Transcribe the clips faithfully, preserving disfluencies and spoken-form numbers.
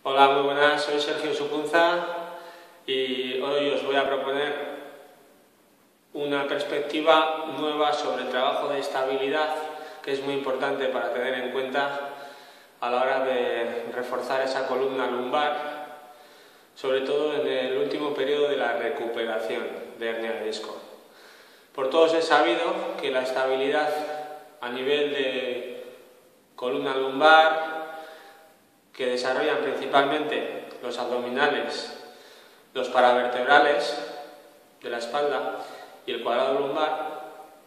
Hola, muy buenas, soy Sergio Supunza y hoy os voy a proponer una perspectiva nueva sobre el trabajo de estabilidad, que es muy importante para tener en cuenta a la hora de reforzar esa columna lumbar, sobre todo en el último periodo de la recuperación de hernia de disco. Por todos es sabido que la estabilidad a nivel de columna lumbar, que desarrollan principalmente los abdominales, los paravertebrales de la espalda y el cuadrado lumbar,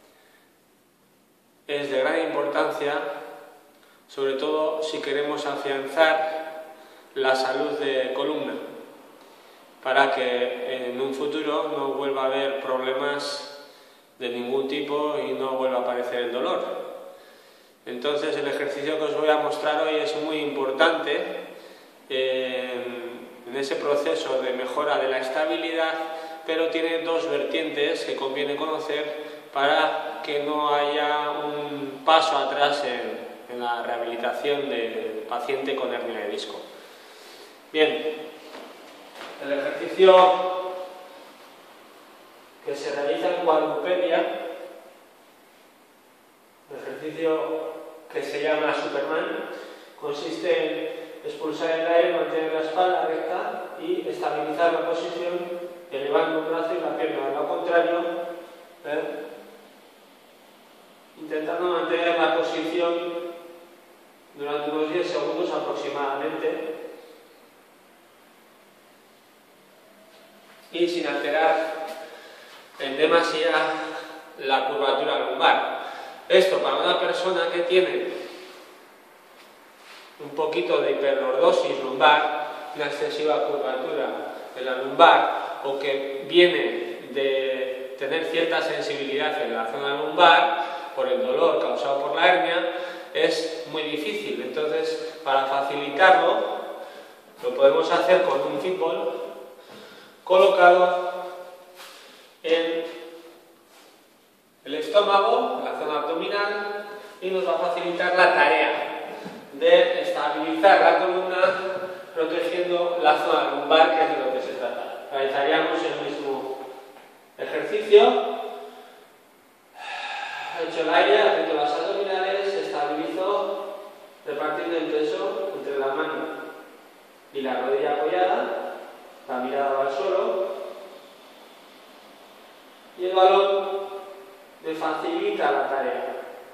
es de gran importancia, sobre todo si queremos afianzar la salud de columna, para que en un futuro no vuelva a haber problemas de ningún tipo y no vuelva a aparecer el dolor. Entonces el ejercicio que os voy a mostrar hoy es muy importante eh, en ese proceso de mejora de la estabilidad, pero tiene dos vertientes que conviene conocer para que no haya un paso atrás en, en la rehabilitación del paciente con hernia de disco. Bien, el ejercicio que se realiza en cuadrupedia, el ejercicio que se llama Superman, consiste en expulsar el aire, mantener la espalda recta y estabilizar la posición, elevando un brazo y la pierna. De lo contrario, ¿eh? intentando mantener la posición durante unos diez segundos aproximadamente y sin alterar en demasía la curvatura lumbar. Esto para una persona que tiene un poquito de hiperlordosis lumbar, una excesiva curvatura de la lumbar, o que viene de tener cierta sensibilidad en la zona lumbar por el dolor causado por la hernia, es muy difícil. Entonces, para facilitarlo, lo podemos hacer con un fútbol colocado en el estómago, en la zona abdominal, y nos va a facilitar la tarea de estabilizar la columna protegiendo la zona lumbar, que es de lo que se trata. Realizaríamos el mismo ejercicio. Echo el aire, aprieto las abdominales, estabilizo repartiendo el peso entre la mano y la rodilla apoyada, la mirada al suelo, y el balón me facilita la tarea.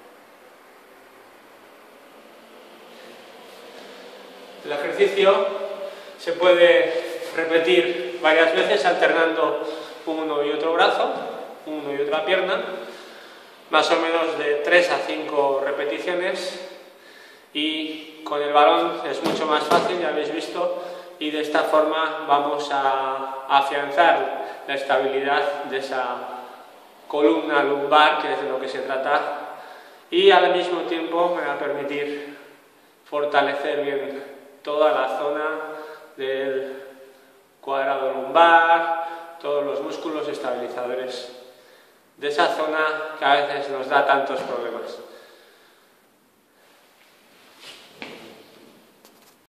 El ejercicio se puede repetir varias veces alternando uno y otro brazo, uno y otra pierna, más o menos de tres a cinco repeticiones, y con el balón es mucho más fácil, ya habéis visto, y de esta forma vamos a afianzar la estabilidad de esa columna lumbar, que es de lo que se trata, y al mismo tiempo me va a permitir fortalecer bien toda la zona del cuadrado lumbar, todos los músculos estabilizadores de esa zona que a veces nos da tantos problemas.